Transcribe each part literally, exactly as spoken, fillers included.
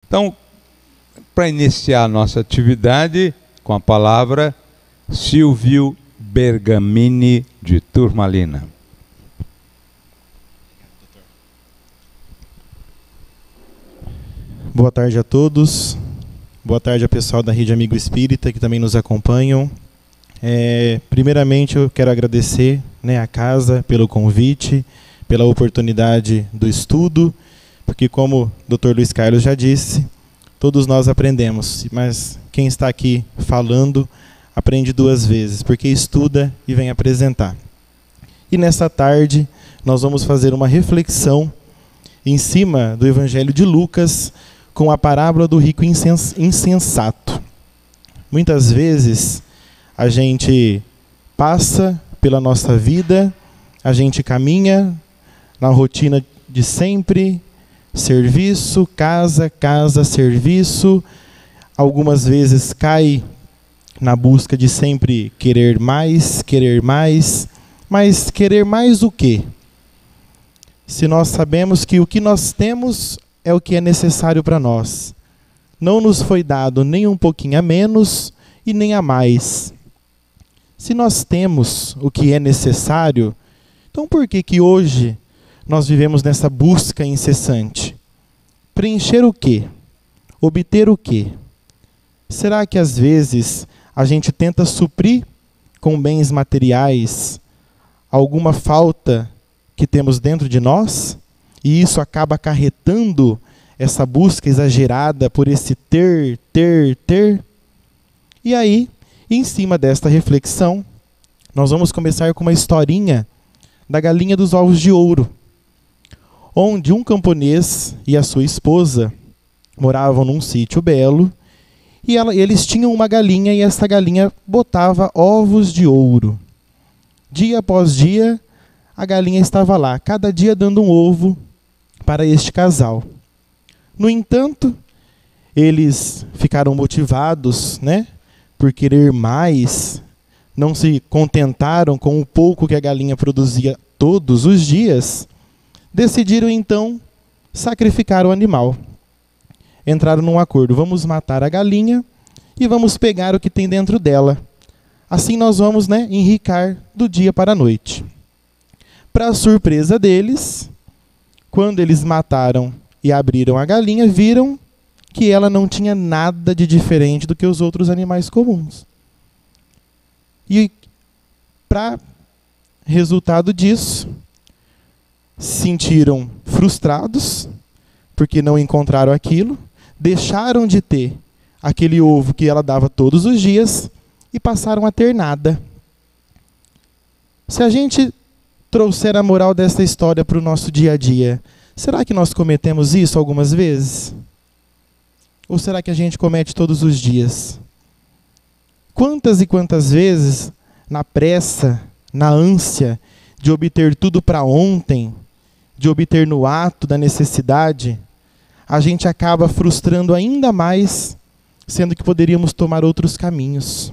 Então, para iniciar a nossa atividade, com a palavra, Silvio Bergamini, de Turmalina. Boa tarde a todos. Boa tarde ao pessoal da Rede Amigo Espírita que também nos acompanham. É, primeiramente, eu quero agradecer, né, a casa pelo convite, pela oportunidade do estudo, porque como o doutor Luiz Carlos já disse, todos nós aprendemos, mas quem está aqui falando aprende duas vezes, porque estuda e vem apresentar. E nessa tarde nós vamos fazer uma reflexão em cima do Evangelho de Lucas com a parábola do rico insens- insensato. Muitas vezes a gente passa pela nossa vida, a gente caminha na rotina de sempre, serviço, casa, casa, serviço. Algumas vezes cai na busca de sempre querer mais, querer mais. Mas querer mais o quê? Se nós sabemos que o que nós temos é o que é necessário para nós. Não nos foi dado nem um pouquinho a menos e nem a mais. Se nós temos o que é necessário, então por que que hoje nós vivemos nessa busca incessante? Preencher o quê? Obter o quê? Será que às vezes a gente tenta suprir com bens materiais alguma falta que temos dentro de nós? E isso acaba acarretando essa busca exagerada por esse ter, ter, ter? E aí, em cima desta reflexão, nós vamos começar com uma historinha da galinha dos ovos de ouro, onde um camponês e a sua esposa moravam num sítio belo, e ela, eles tinham uma galinha, e essa galinha botava ovos de ouro. Dia após dia, a galinha estava lá, cada dia dando um ovo para este casal. No entanto, eles ficaram motivados, né, por querer mais, não se contentaram com o pouco que a galinha produzia todos os dias, decidiram então sacrificar o animal. Entraram num acordo: vamos matar a galinha e vamos pegar o que tem dentro dela. Assim nós vamos, né, enricar do dia para a noite. Para a surpresa deles, quando eles mataram e abriram a galinha, viram que ela não tinha nada de diferente do que os outros animais comuns. E para resultado disso, se sentiram frustrados porque não encontraram aquilo, deixaram de ter aquele ovo que ela dava todos os dias e passaram a ter nada. Se a gente trouxer a moral desta história para o nosso dia a dia, será que nós cometemos isso algumas vezes? Ou será que a gente comete todos os dias? Quantas e quantas vezes, na pressa, na ânsia de obter tudo para ontem, de obter no ato da necessidade, a gente acaba frustrando ainda mais, sendo que poderíamos tomar outros caminhos.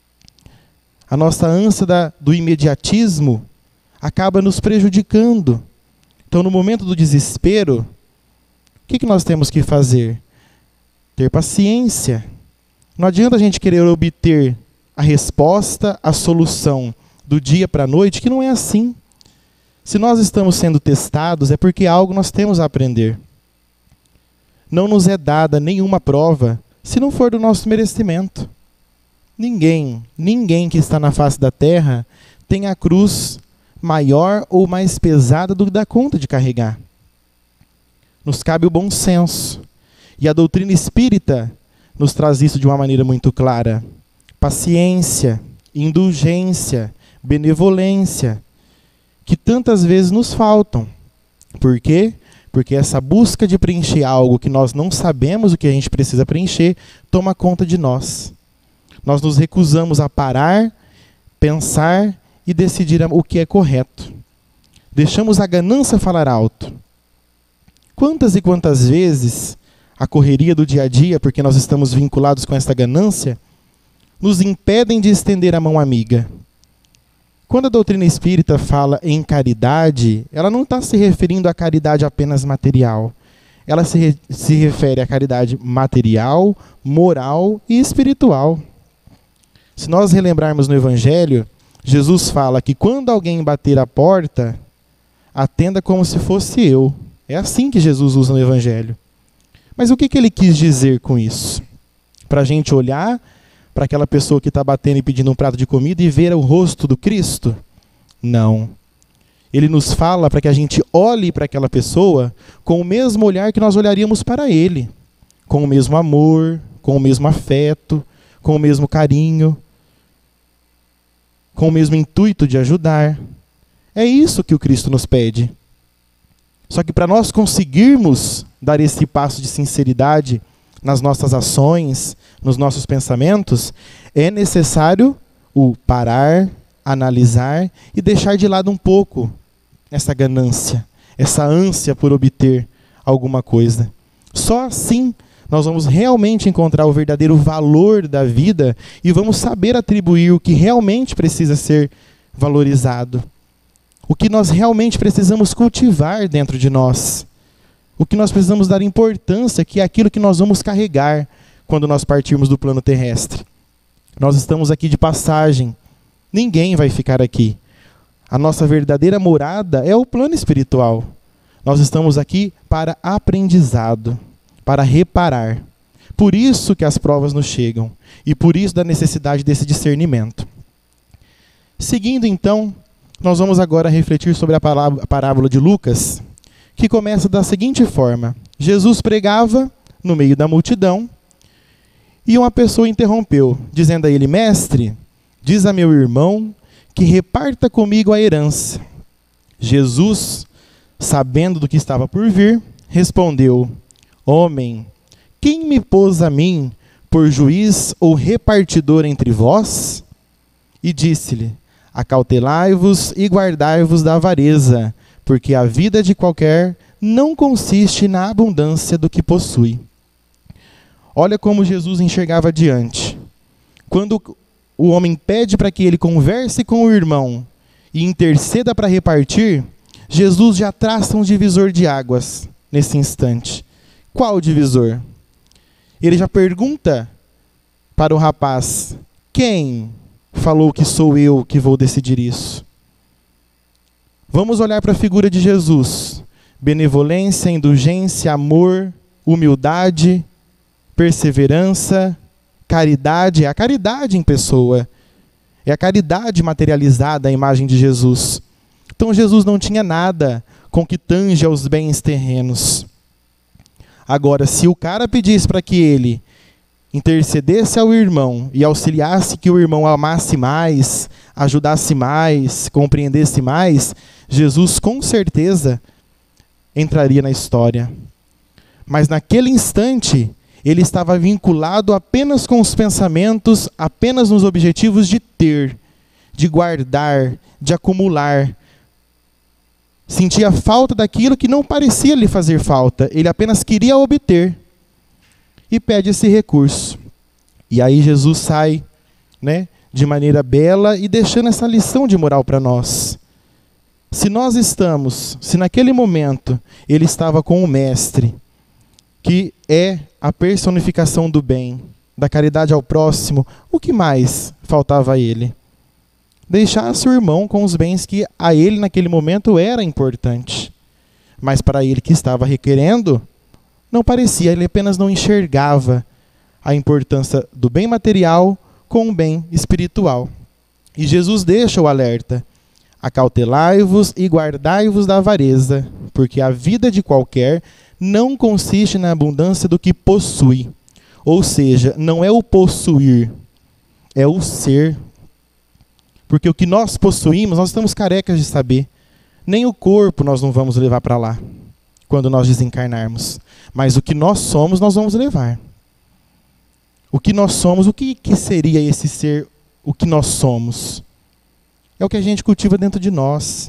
A nossa ânsia da, do imediatismo acaba nos prejudicando. Então, no momento do desespero, o que, que nós temos que fazer? Ter paciência. Não adianta a gente querer obter a resposta, a solução do dia para a noite, que não é assim. Se nós estamos sendo testados, é porque algo nós temos a aprender. Não nos é dada nenhuma prova se não for do nosso merecimento. Ninguém, ninguém que está na face da terra tem a cruz maior ou mais pesada do que dá conta de carregar. Nos cabe o bom senso. E a doutrina espírita nos traz isso de uma maneira muito clara. Paciência, indulgência, benevolência, que tantas vezes nos faltam. Por quê? Porque essa busca de preencher algo que nós não sabemos o que a gente precisa preencher, toma conta de nós. Nós nos recusamos a parar, pensar e decidir o que é correto. Deixamos a ganância falar alto. Quantas e quantas vezes a correria do dia a dia, porque nós estamos vinculados com essa ganância, nos impedem de estender a mão amiga. Quando a doutrina espírita fala em caridade, ela não está se referindo à caridade apenas material. ela se, re, se refere à caridade material, moral e espiritual. Se nós relembrarmos no Evangelho, Jesus fala que quando alguém bater a porta, atenda como se fosse eu. É assim que Jesus usa no Evangelho. Mas o que, que ele quis dizer com isso? Para a gente olhar para aquela pessoa que está batendo e pedindo um prato de comida e ver o rosto do Cristo? Não. Ele nos fala para que a gente olhe para aquela pessoa com o mesmo olhar que nós olharíamos para ele. Com o mesmo amor, com o mesmo afeto, com o mesmo carinho, com o mesmo intuito de ajudar. É isso que o Cristo nos pede. Só que para nós conseguirmos dar esse passo de sinceridade nas nossas ações, nos nossos pensamentos, é necessário o parar, analisar e deixar de lado um pouco essa ganância, essa ânsia por obter alguma coisa. Só assim nós vamos realmente encontrar o verdadeiro valor da vida e vamos saber atribuir o que realmente precisa ser valorizado. O que nós realmente precisamos cultivar dentro de nós. O que nós precisamos dar importância, que é aquilo que nós vamos carregar quando nós partirmos do plano terrestre. Nós estamos aqui de passagem. Ninguém vai ficar aqui. A nossa verdadeira morada é o plano espiritual. Nós estamos aqui para aprendizado, para reparar. Por isso que as provas nos chegam. E por isso da necessidade desse discernimento. Seguindo então, nós vamos agora refletir sobre a parábola de Lucas, que começa da seguinte forma. Jesus pregava no meio da multidão e uma pessoa interrompeu, dizendo a ele: Mestre, diz a meu irmão que reparta comigo a herança. Jesus, sabendo do que estava por vir, respondeu: Homem, quem me pôs a mim por juiz ou repartidor entre vós? E disse-lhe: Acautelai-vos e guardai-vos da avareza, porque a vida de qualquer não consiste na abundância do que possui. Olha como Jesus enxergava adiante. Quando o homem pede para que ele converse com o irmão e interceda para repartir, Jesus já traça um divisor de águas nesse instante. Qual divisor? Ele já pergunta para o rapaz: quem falou que sou eu que vou decidir isso? Vamos olhar para a figura de Jesus. Benevolência, indulgência, amor, humildade, perseverança, caridade. É a caridade em pessoa. É a caridade materializada, a imagem de Jesus. Então Jesus não tinha nada com que tange aos bens terrenos. Agora, se o cara pedisse para que ele intercedesse ao irmão e auxiliasse que o irmão amasse mais, ajudasse mais, compreendesse mais, Jesus com certeza entraria na história. Mas naquele instante, ele estava vinculado apenas com os pensamentos, apenas nos objetivos de ter, de guardar, de acumular. Sentia falta daquilo que não parecia lhe fazer falta, ele apenas queria obter. E pede esse recurso. E aí Jesus sai, né, de maneira bela e deixando essa lição de moral para nós. Se nós estamos, se naquele momento ele estava com o Mestre, que é a personificação do bem, da caridade ao próximo, o que mais faltava a ele? Deixar seu irmão com os bens que a ele naquele momento era importante. Mas para ele que estava requerendo, não parecia, ele apenas não enxergava a importância do bem material com o bem espiritual. E Jesus deixa o alerta: acautelai-vos e guardai-vos da avareza, porque a vida de qualquer não consiste na abundância do que possui. Ou seja, não é o possuir, é o ser. Porque o que nós possuímos, nós estamos carecas de saber. Nem o corpo nós não vamos levar para lá quando nós desencarnarmos. Mas o que nós somos, nós vamos levar. O que nós somos, o que, que seria esse ser, o que nós somos? É o que a gente cultiva dentro de nós.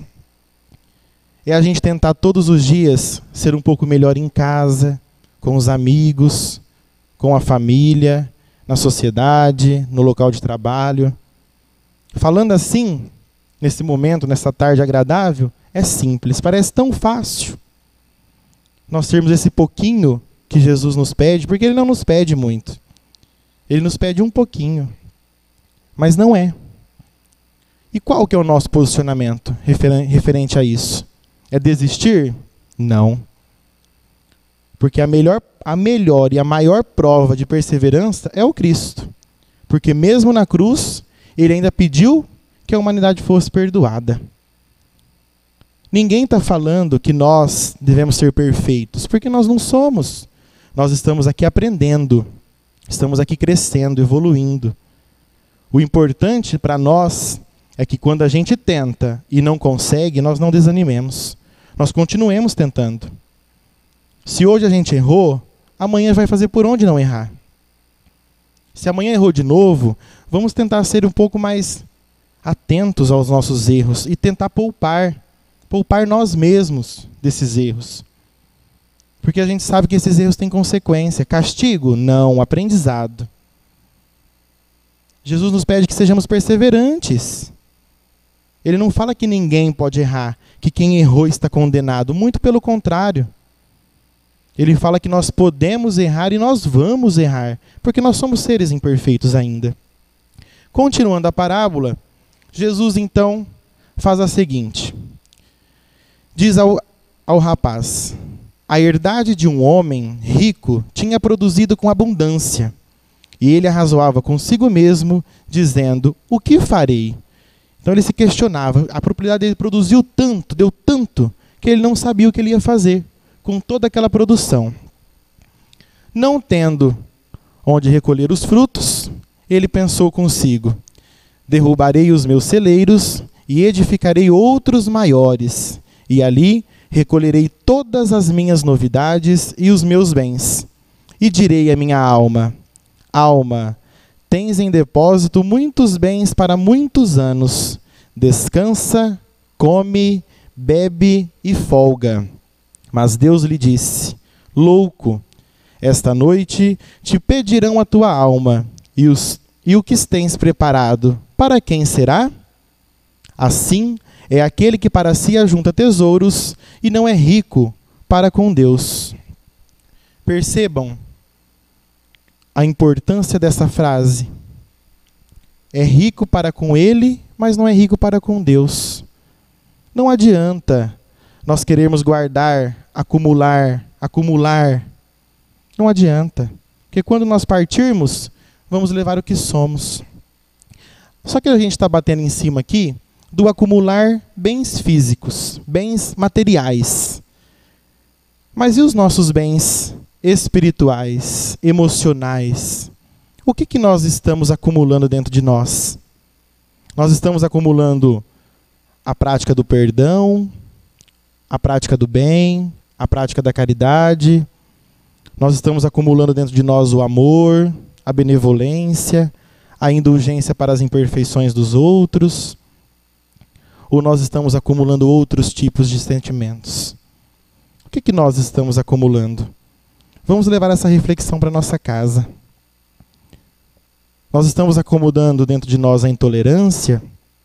É a gente tentar todos os dias ser um pouco melhor em casa, com os amigos, com a família, na sociedade, no local de trabalho. Falando assim, nesse momento, nessa tarde agradável, é simples, parece tão fácil. nós termos esse pouquinho que Jesus nos pede, porque Ele não nos pede muito. Ele nos pede um pouquinho, mas não é. E qual que é o nosso posicionamento referente a isso? É desistir? Não. Porque a melhor, a melhor e a maior prova de perseverança é o Cristo. Porque mesmo na cruz, Ele ainda pediu que a humanidade fosse perdoada. Ninguém está falando que nós devemos ser perfeitos, porque nós não somos. Nós estamos aqui aprendendo, estamos aqui crescendo, evoluindo. O importante para nós é que quando a gente tenta e não consegue, nós não desanimemos. Nós continuemos tentando. Se hoje a gente errou, amanhã vai fazer por onde não errar. Se amanhã errou de novo, vamos tentar ser um pouco mais atentos aos nossos erros e tentar poupar, poupar nós mesmos desses erros. Porque a gente sabe que esses erros têm consequência. Castigo? Não, aprendizado. Jesus nos pede que sejamos perseverantes. Ele não fala que ninguém pode errar, que quem errou está condenado. Muito pelo contrário. Ele fala que nós podemos errar e nós vamos errar, porque nós somos seres imperfeitos ainda. Continuando a parábola, Jesus então faz a seguinte. Diz ao, ao rapaz: a herdade de um homem rico tinha produzido com abundância. E ele arrazoava consigo mesmo, dizendo: o que farei? Então ele se questionava. A propriedade dele produziu tanto, deu tanto, que ele não sabia o que ele ia fazer com toda aquela produção. Não tendo onde recolher os frutos, ele pensou consigo: derrubarei os meus celeiros e edificarei outros maiores, e ali recolherei todas as minhas novidades e os meus bens. E direi à minha alma: alma, tens em depósito muitos bens para muitos anos. Descansa, come, bebe e folga. Mas Deus lhe disse: louco, esta noite te pedirão a tua alma, e, os, e o que tens preparado, para quem será? Assim é aquele que para si ajunta tesouros e não é rico para com Deus. Percebam a importância dessa frase. É rico para com ele, mas não é rico para com Deus. Não adianta nós querermos guardar, acumular, acumular. Não adianta. Porque quando nós partirmos, vamos levar o que somos. Só que a gente está batendo em cima aqui do acumular bens físicos, bens materiais. Mas e os nossos bens espirituais, emocionais? O que, que nós estamos acumulando dentro de nós? Nós estamos acumulando a prática do perdão, a prática do bem, a prática da caridade. Nós estamos acumulando dentro de nós o amor, a benevolência, a indulgência para as imperfeições dos outros. Ou nós estamos acumulando outros tipos de sentimentos? O que, que nós estamos acumulando? Vamos levar essa reflexão para a nossa casa. Nós estamos acomodando dentro de nós a intolerância?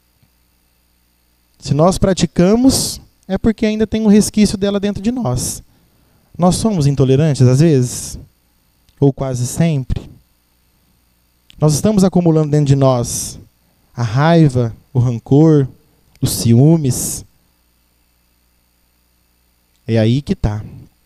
Se nós praticamos, é porque ainda tem um resquício dela dentro de nós. Nós somos intolerantes às vezes? Ou quase sempre? Nós estamos acumulando dentro de nós a raiva, o rancor, os ciúmes? É aí que está.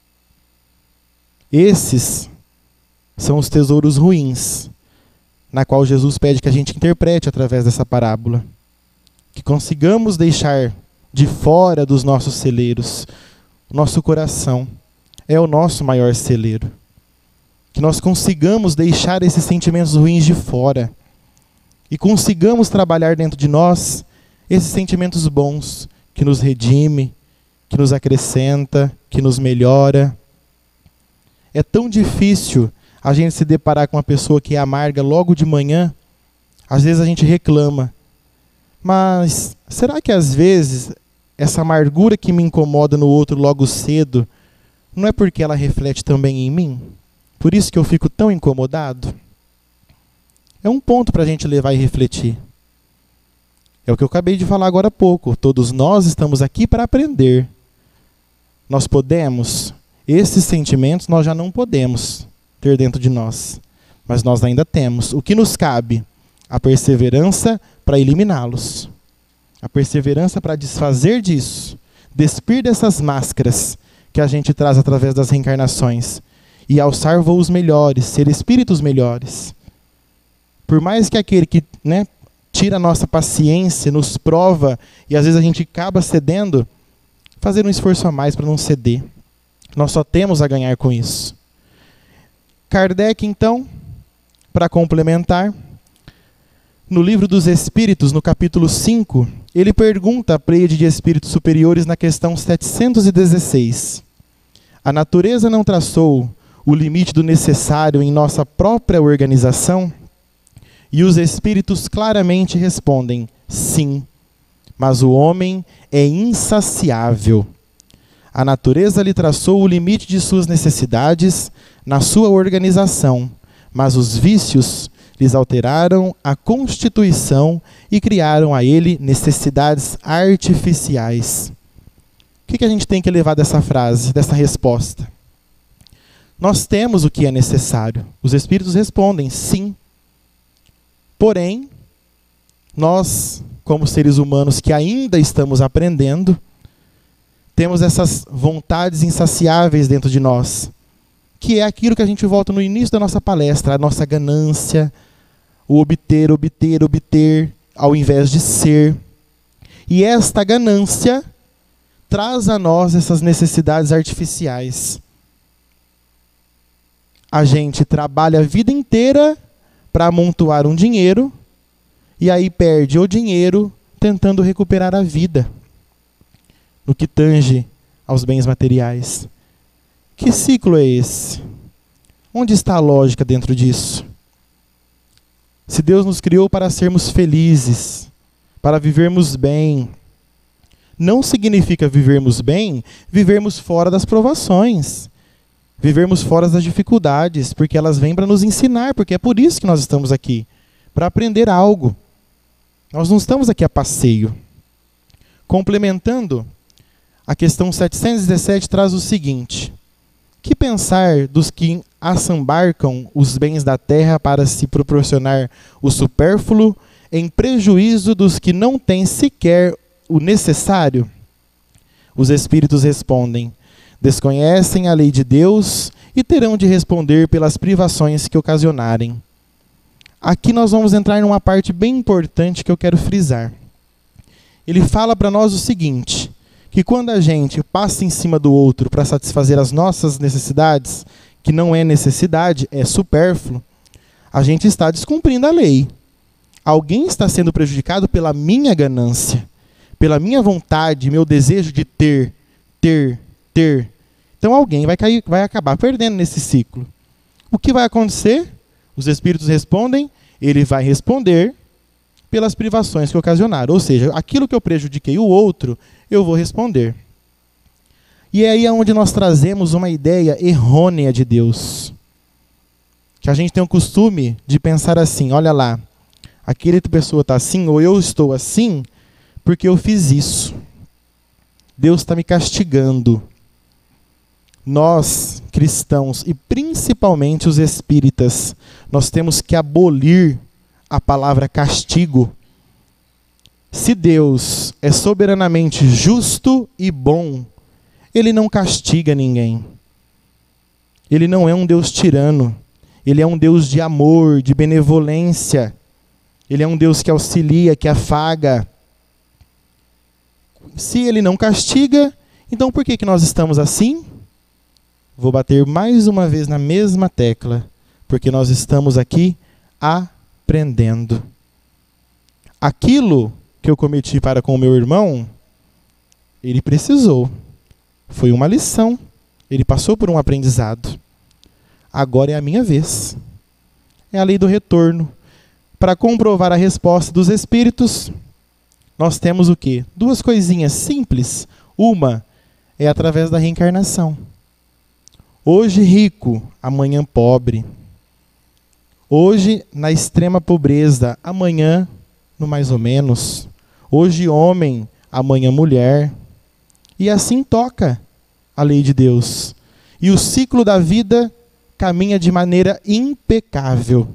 Esses são os tesouros ruins, na qual Jesus pede que a gente interprete através dessa parábola. Que consigamos deixar de fora dos nossos celeiros. Nosso coração é o nosso maior celeiro. Que nós consigamos deixar esses sentimentos ruins de fora. E consigamos trabalhar dentro de nós esses sentimentos bons, que nos redime, que nos acrescenta, que nos melhora. É tão difícil a gente se deparar com uma pessoa que é amarga logo de manhã. Às vezes a gente reclama. Mas será que às vezes essa amargura que me incomoda no outro logo cedo, não é porque ela reflete também em mim? Por isso que eu fico tão incomodado? É um ponto para a gente levar e refletir. É o que eu acabei de falar agora há pouco. Todos nós estamos aqui para aprender. Nós podemos Esses sentimentos nós já não podemos ter dentro de nós, mas nós ainda temos. O que nos cabe? A perseverança para eliminá-los. A perseverança para desfazer disso. Despir dessas máscaras que a gente traz através das reencarnações. E alçar voos melhores, ser espíritos melhores. Por mais que aquele que, né, tira a nossa paciência, nos prova, e às vezes a gente acaba cedendo, fazer um esforço a mais para não ceder. Nós só temos a ganhar com isso. Kardec, então, para complementar, no Livro dos Espíritos, no capítulo cinco, ele pergunta à Pleiade de Espíritos Superiores na questão setecentos e dezesseis. A natureza não traçou o limite do necessário em nossa própria organização? E os espíritos claramente respondem, sim, mas o homem é insaciável. A natureza lhe traçou o limite de suas necessidades na sua organização, mas os vícios lhes alteraram a constituição e criaram a ele necessidades artificiais. O que que a gente tem que levar dessa frase, dessa resposta? Nós temos o que é necessário. Os espíritos respondem, sim. Porém, nós, como seres humanos que ainda estamos aprendendo, temos essas vontades insaciáveis dentro de nós, que é aquilo que a gente volta no início da nossa palestra, a nossa ganância, o obter, obter, obter, ao invés de ser. E esta ganância traz a nós essas necessidades artificiais. A gente trabalha a vida inteira para amontoar um dinheiro, e aí perde o dinheiro tentando recuperar a vida, no que tange aos bens materiais. Que ciclo é esse? Onde está a lógica dentro disso? Se Deus nos criou para sermos felizes, para vivermos bem, não significa vivermos bem, vivermos fora das provações, vivermos fora das dificuldades, porque elas vêm para nos ensinar, porque é por isso que nós estamos aqui, para aprender algo. Nós não estamos aqui a passeio. Complementando, a questão setecentos e dezessete traz o seguinte: que pensar dos que assambarcam os bens da terra para se proporcionar o supérfluo, em prejuízo dos que não têm sequer o necessário? Os espíritos respondem, desconhecem a lei de Deus e terão de responder pelas privações que ocasionarem. Aqui nós vamos entrar numa parte bem importante que eu quero frisar. Ele fala para nós o seguinte, que quando a gente passa em cima do outro para satisfazer as nossas necessidades, que não é necessidade, é supérfluo, a gente está descumprindo a lei. Alguém está sendo prejudicado pela minha ganância, pela minha vontade, meu desejo de ter, ter, ter. Então alguém vai, cair, vai acabar perdendo nesse ciclo. O que vai acontecer? Os espíritos respondem, ele vai responder pelas privações que ocasionaram. Ou seja, aquilo que eu prejudiquei o outro, eu vou responder. E é aí onde nós trazemos uma ideia errônea de Deus. Que a gente tem o costume de pensar assim, olha lá, aquela pessoa está assim, ou eu estou assim, porque eu fiz isso. Deus está me castigando. Nós, cristãos, e principalmente os espíritas, nós temos que abolir a palavra castigo. Se Deus é soberanamente justo e bom, Ele não castiga ninguém. Ele não é um Deus tirano. Ele é um Deus de amor, de benevolência. Ele é um Deus que auxilia, que afaga. Se Ele não castiga, então por que que nós estamos assim? Vou bater mais uma vez na mesma tecla, porque nós estamos aqui aprendendo. Aquilo que eu cometi para com o meu irmão, ele precisou. Foi uma lição. Ele passou por um aprendizado. Agora é a minha vez. É a lei do retorno. Para comprovar a resposta dos espíritos, nós temos o quê? Duas coisinhas simples. Uma é através da reencarnação. Hoje rico, amanhã pobre. Hoje na extrema pobreza, amanhã no mais ou menos. Hoje homem, amanhã mulher. E assim toca a lei de Deus. e o ciclo da vida caminha de maneira impecável.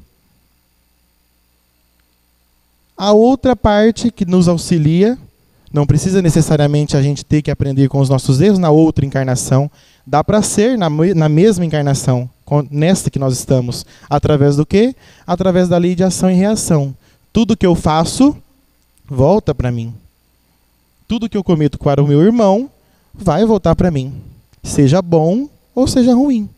A outra parte que nos auxilia, não precisa necessariamente a gente ter que aprender com os nossos erros na outra encarnação, dá para ser na, na mesma encarnação, nesta que nós estamos. Através do quê? Através da lei de ação e reação. Tudo que eu faço, volta para mim. Tudo que eu cometo para o meu irmão, vai voltar para mim. Seja bom ou seja ruim.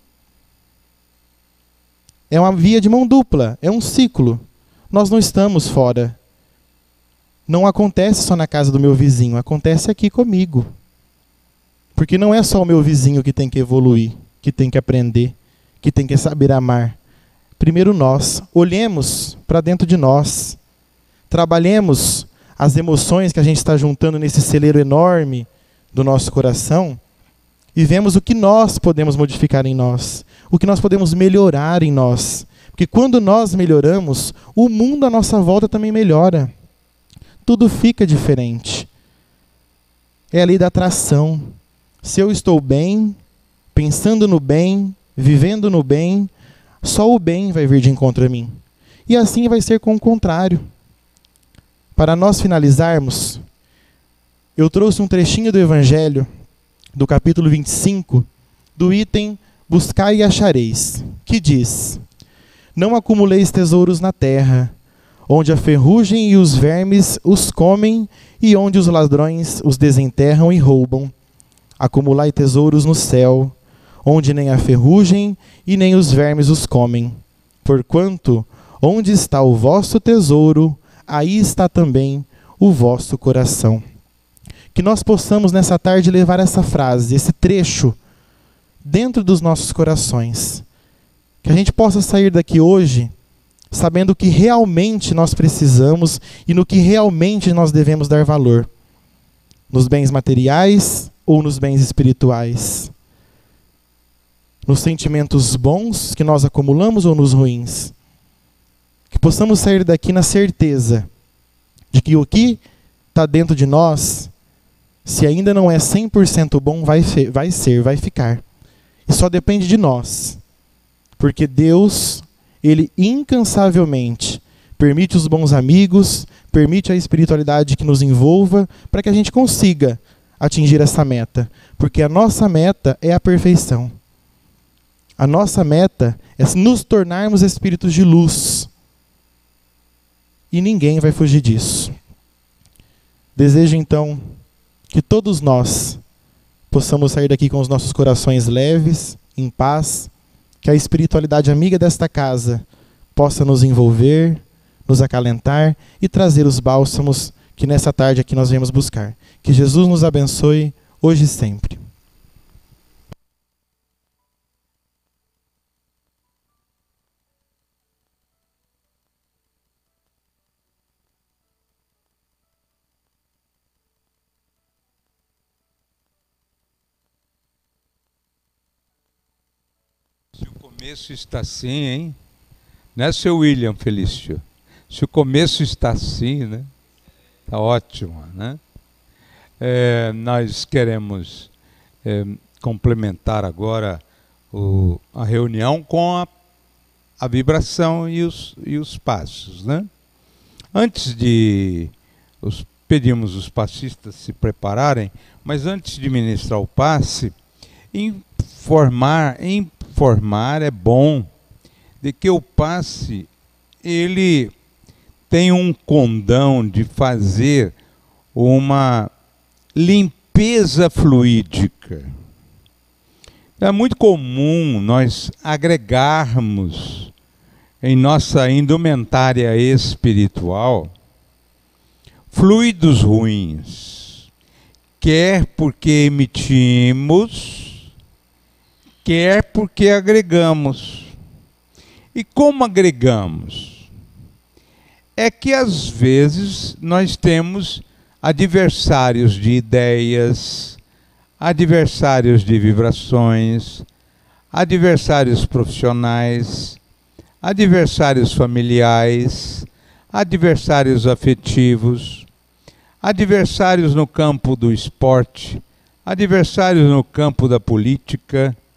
É uma via de mão dupla, é um ciclo. Nós não estamos fora. Não acontece só na casa do meu vizinho, acontece aqui comigo. Porque não é só o meu vizinho que tem que evoluir, que tem que aprender, que tem que saber amar. Primeiro nós, olhemos para dentro de nós. Trabalhemos as emoções que a gente está juntando nesse celeiro enorme do nosso coração e vemos o que nós podemos modificar em nós, o que nós podemos melhorar em nós. Porque quando nós melhoramos, o mundo à nossa volta também melhora. Tudo fica diferente. É a lei da atração. Se eu estou bem, pensando no bem, vivendo no bem, só o bem vai vir de encontro a mim. E assim vai ser com o contrário. Para nós finalizarmos, eu trouxe um trechinho do Evangelho, do capítulo vinte e cinco, do item Buscai e achareis, que diz: Não acumuleis tesouros na terra, onde a ferrugem e os vermes os comem, e onde os ladrões os desenterram e roubam. Acumulai tesouros no céu, onde nem a ferrugem e nem os vermes os comem. Porquanto, onde está o vosso tesouro, aí está também o vosso coração. Que nós possamos nessa tarde levar essa frase, esse trecho, dentro dos nossos corações. Que a gente possa sair daqui hoje sabendo o que realmente nós precisamos e no que realmente nós devemos dar valor. Nos bens materiais ou nos bens espirituais. Nos sentimentos bons que nós acumulamos ou nos ruins. Que possamos sair daqui na certeza de que o que está dentro de nós, se ainda não é cem por cento bom, vai, vai ser, vai ficar. E só depende de nós. Porque Deus, Ele incansavelmente permite os bons amigos, permite a espiritualidade que nos envolva, para que a gente consiga atingir essa meta. Porque a nossa meta é a perfeição. A nossa meta é nos tornarmos espíritos de luz. E ninguém vai fugir disso. Desejo então que todos nós possamos sair daqui com os nossos corações leves, em paz, que a espiritualidade amiga desta casa possa nos envolver, nos acalentar e trazer os bálsamos que nessa tarde aqui nós viemos buscar. Que Jesus nos abençoe hoje e sempre. Se o começo está assim, hein? Não é, seu William Felício? Se o começo está assim, né? Está ótimo, né? É, nós queremos é, complementar agora o, a reunião com a, a vibração e os, e os passos, né? Antes de... Os, pedimos os passistas se prepararem, mas antes de ministrar o passe, informar... Informar é bom de que o passe ele tem um condão de fazer uma limpeza fluídica. É muito comum nós agregarmos em nossa indumentária espiritual fluidos ruins, quer porque emitimos, quer porque agregamos. E como agregamos? É que às vezes nós temos adversários de ideias, adversários de vibrações, adversários profissionais, adversários familiares, adversários afetivos, adversários no campo do esporte, adversários no campo da política,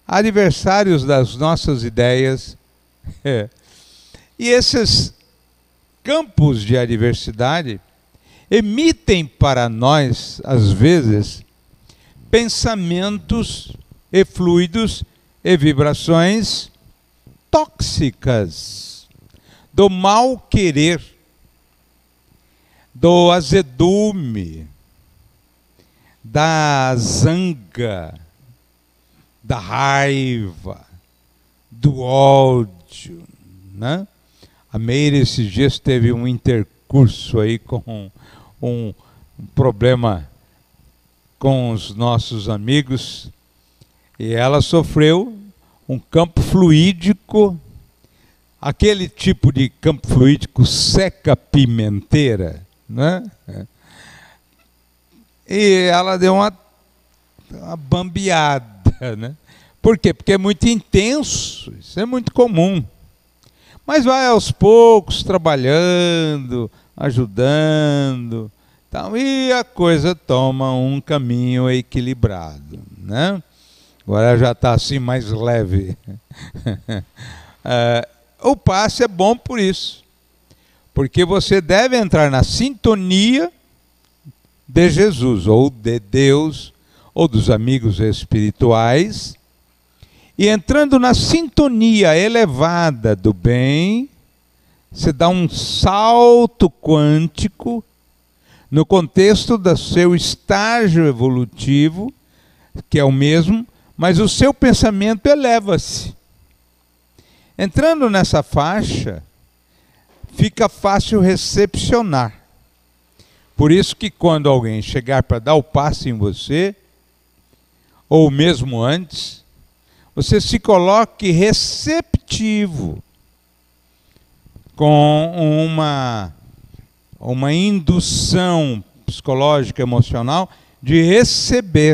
adversários das nossas ideias. É. E esses campos de adversidade emitem para nós, às vezes, pensamentos e fluidos e vibrações tóxicas do mal querer, do azedume, da zanga, da raiva, do ódio, né? A Meire esses dias teve um intercurso aí com um, um problema com os nossos amigos e ela sofreu um campo fluídico, aquele tipo de campo fluídico seca-pimenteira, né? E ela deu uma, uma bambeada, né? Por quê? Porque é muito intenso, isso é muito comum. Mas vai aos poucos, trabalhando, ajudando, tal, e a coisa toma um caminho equilibrado, né? Agora já está assim mais leve. é, o passe é bom por isso, porque você deve entrar na sintonia de Jesus, ou de Deus, ou dos amigos espirituais, e entrando na sintonia elevada do bem, você dá um salto quântico no contexto do seu estágio evolutivo, que é o mesmo, mas o seu pensamento eleva-se. Entrando nessa faixa, fica fácil recepcionar. Por isso que quando alguém chegar para dar o passe em você, ou mesmo antes, você se coloque receptivo, com uma, uma indução psicológica, emocional, de receber.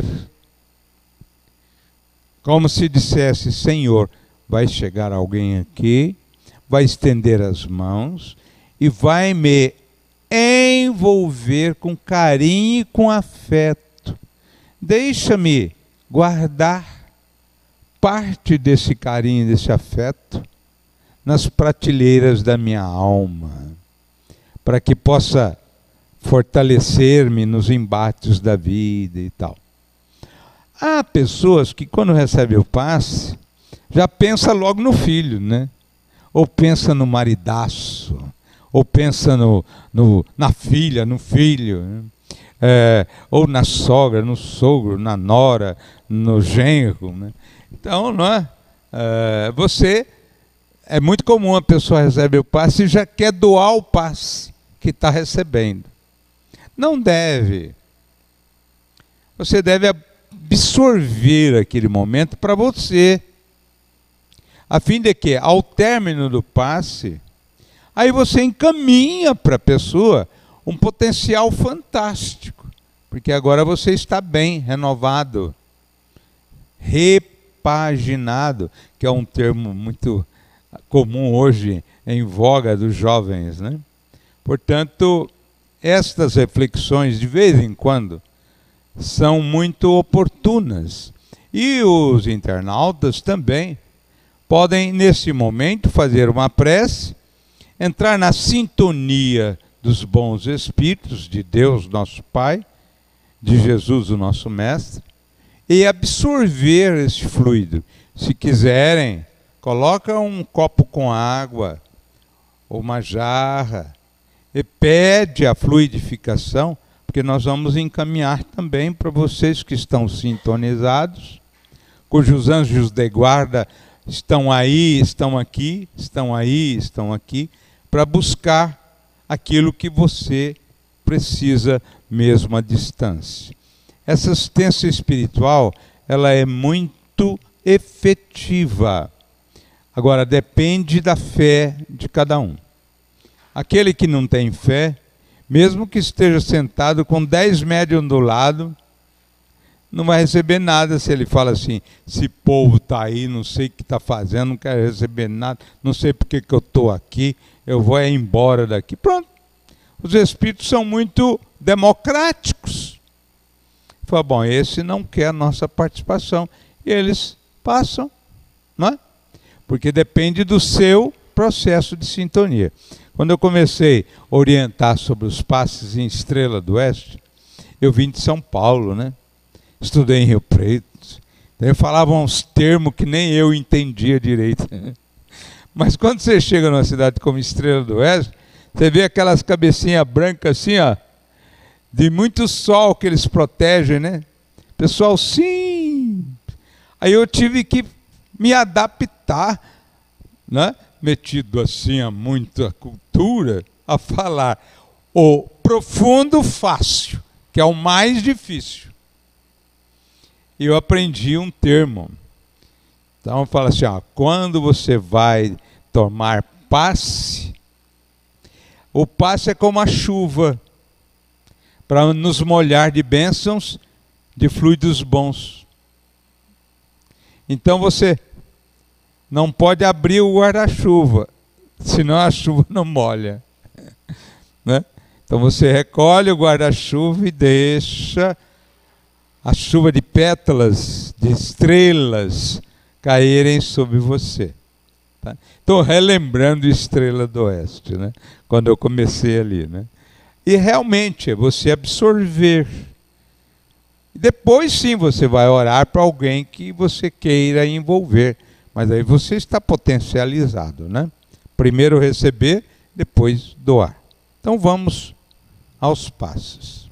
Como se dissesse: Senhor, vai chegar alguém aqui, vai estender as mãos e vai me envolver com carinho e com afeto. Deixa-me guardar parte desse carinho, desse afeto, nas prateleiras da minha alma, para que possa fortalecer-me nos embates da vida e tal. Há pessoas que, quando recebem o passe, já pensa logo no filho, né? Ou pensa no maridaço, ou pensa no, no, na filha, no filho, né? É, ou na sogra, no sogro, na nora, no genro, né? Então, não é? É, você, é muito comum a pessoa receber o passe e já quer doar o passe que está recebendo. Não deve. Você deve absorver aquele momento para você, a fim de que, ao término do passe, aí você encaminha para a pessoa um potencial fantástico, porque agora você está bem, renovado, repaginado, que é um termo muito comum hoje em voga dos jovens, né? Portanto, estas reflexões, de vez em quando, são muito oportunas. E os internautas também podem, nesse momento, fazer uma prece, entrar na sintonia dos bons espíritos, de Deus, nosso Pai, de Jesus, o nosso Mestre, e absorver esse fluido. Se quiserem, coloca um copo com água, ou uma jarra, e pede a fluidificação, porque nós vamos encaminhar também para vocês que estão sintonizados, cujos anjos de guarda estão aí, estão aqui, estão aí, estão aqui, para buscar aquilo que você precisa mesmo à distância. Essa assistência espiritual, ela é muito efetiva. Agora, depende da fé de cada um. Aquele que não tem fé, mesmo que esteja sentado com dez médiuns do lado, não vai receber nada se ele fala assim: esse povo está aí, não sei o que está fazendo, não quero receber nada, não sei por que eu estou aqui, eu vou é embora daqui. Pronto. Os espíritos são muito democráticos. Fala, bom, esse não quer a nossa participação. E eles passam, não é? Porque depende do seu processo de sintonia. Quando eu comecei a orientar sobre os passes em Estrela do Oeste, eu vim de São Paulo, né? Estudei em Rio Preto. Daí falavam uns termos que nem eu entendia direito. Mas quando você chega numa cidade como Estrela do Oeste, você vê aquelas cabecinhas brancas assim, ó, de muito sol que eles protegem, né? Pessoal, sim. Aí eu tive que me adaptar, né? Metido assim a muita cultura, a falar o profundo fácil, que é o mais difícil. E eu aprendi um termo. Então fala assim, ó, quando você vai tomar passe, o passe é como a chuva, para nos molhar de bênçãos, de fluidos bons. Então você não pode abrir o guarda-chuva, senão a chuva não molha. Né? Então você recolhe o guarda-chuva e deixa a chuva de pétalas, de estrelas, caírem sobre você. Tá? Estou relembrando Estrela do Oeste, né? Quando eu comecei ali. Né? E realmente é você absorver. Depois sim você vai orar para alguém que você queira envolver. Mas aí você está potencializado, né? Primeiro receber, depois doar. Então vamos aos passos.